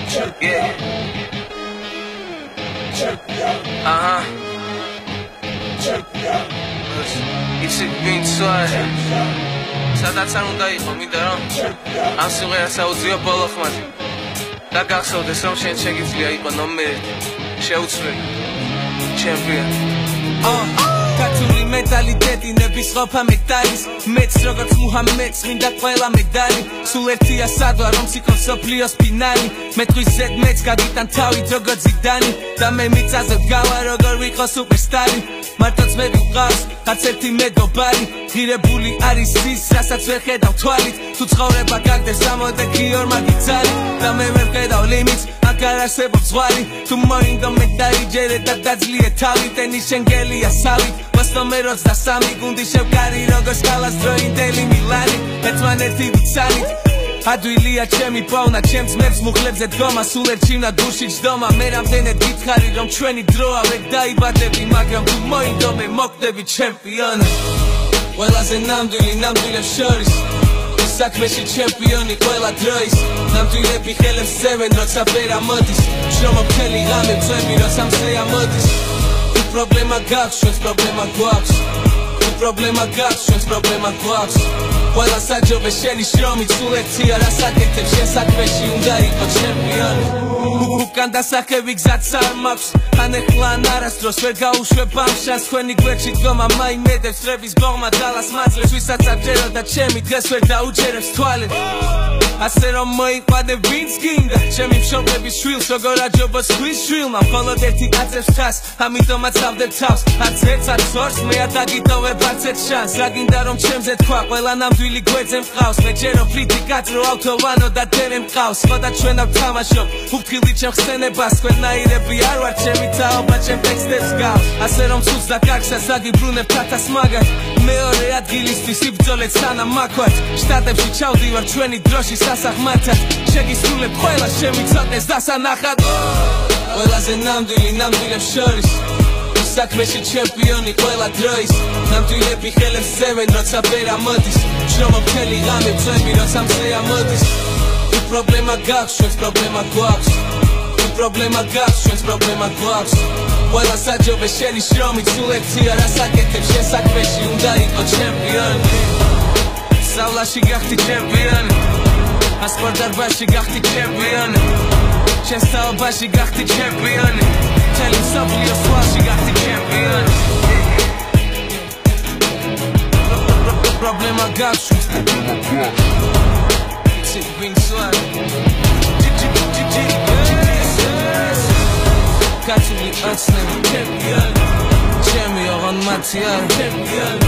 Yeah. Icy Vinsuare სადაც არ უნდა იყო მინდა რომ ამ სიმღერას აუძიო ბოლო ხმაზე და გახსოვდეს რომ შენ შეგიძლია იყო ნომერი შეუცვლელი ჩემპიონი Katuli mentaliteti nebis ყოფა მეტალის მეც როგორც მუჰამედს მინდა ყველა მედალი სულ ერთია სადვა რომ სიკოს სოფლიოს ფინალი მეტყვის ზედ მეც გაგიტან თავით როგორც ზიდანი და მე მიწაზე ვგავა როგორ ვიყო სუპერსტარი მარტოც მე ვიყავს არც ერთი მეგობარი ღირებული არის ის რასაც ვერ ხედავ თვალით თუ ცხოვრება გაგდეს ამოდექი ორმაგი ძალი და მე ვერ ვხედავ ლიმიტს აქ არ არსებობს ზღვარი თუ მოინდო მე დაიჯერე და დაძლიე თავი ტენის შენგელია სავით მოსტომეროც და სამი გუნდი შევკარი როგორც კალას დროინდელი მილანი ერთმანეთი ვიცანით ადვილია ჩემი პოვნა ჩემს მებს მუხლებზე დგომა სულ ერჩივნა გულში ჯდომა მე რამდენად გითხარი რომ ჩვენი დროა ვერ დაიბადები მაგრამ თუ მოინდო მე მოკვდები ჩემპიონი ყველაზე ნამდვილებს შორის საქმეში ჩემპიონი ყველა დროის ნამდვილები ხელებს ზევენ როცა ვერ ამოდის შრომობ მთელი ღამე წვევი როცა მზე ამოდის თუ პრობლემა გაქვს ჩვენს პრობლემა გვაქვს თუ პრობლემა გაქვს ჩვენს პრობლემა გვაქვს ყველა საჯობე შენი შრომით სულ ერთია რას აკეთებ შენ საქმეში უნდა იყო ჩემპიონი უკან დასახევი გზაც არ მაქვს ან ეხლა ან არასდროს ვერ გაუშვებ ამ შანსს თქვენი გვერდში დგომა მაიმედებს რების ბოღმა დალას მაძლევს ვისაც აღჯერო და ჩემი დღეს ვერ დაუჯერებს თვალე ასე რომ მოიყვანე ვინც გინდა ჩემი მშობლების შვილს როგორ აჯობოს ხვის შვილმა მხოლოდ ერთი აწევს ჩას ამიტომაც ავდებ თავს არც ერთს არც ორს მე არ დაგიტოვებ არც ერთ შანსს რა გინდა რომ ჩემზე თქვა ყველა ნამდვილი გვერდზე მყავს მე ჯერო ფრიდი კაცრო ავთოვანო და დერე მყავს ხო და ჩვენა ვთამაშობ უფრთხილით ჩემ ხსენებას თქვენნაირები არ ვარ ჩემი თაობა ჩემ ტექსტებს გავს ასე რომ ცუც და კაკსას აგიბრუნებ თათას მაგად მეორე ადგილისთვის იბრძოლეთ სანამ მაქვთ შტატებში ჩავდივარ ჩვენი დროში სასახმართან შეგისრულებ ყველა შემიცოდეს დასანახად ყველაზე ნამდვილებს შორის საქმეში ჩემპიონი ყველა დროის ნამდვილები ხელებს ზევენ როცა ვერ ამოდის შრომობ მთელი ღამე წვევი როცა მზე ამოდის თუ პრობლემა გაქვს ჩვენს პრობლემა გვაქვს თუ პრობლემა გაქვს ჩვენს პრობლემა გვაქვს ყველა საჯობე შენი შრომით სულ ერთია რას აკეთებ შენ საქმეში უნდა იყო ჩემპიონი სწავლაში გახდი ჩემპიონი ასპარდარბაში გახდი ჩემპიონი შენ სწავლებაში გახდი ჩემპიონი მთელი მსოფლიოს ზღვაში გახდი ჩემპიონი პრობლემა გაქვს Icy Vinsuare Katuli ოცნები ჩემპიონი ჩემი ოღონ მათი არ ჩემპიონი